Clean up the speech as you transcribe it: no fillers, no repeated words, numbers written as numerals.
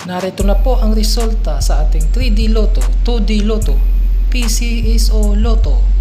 Narito na po ang resulta sa ating 3D Lotto, 2D Lotto, PCSO Lotto.